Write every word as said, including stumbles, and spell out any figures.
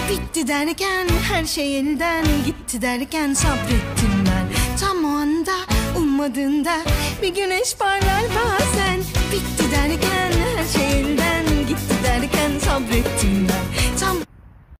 Bitti derken her şey elden gitti derken sabrettim ben. Tam o anda ummadığında bir güneş parlar bazen. Bitti derken her şey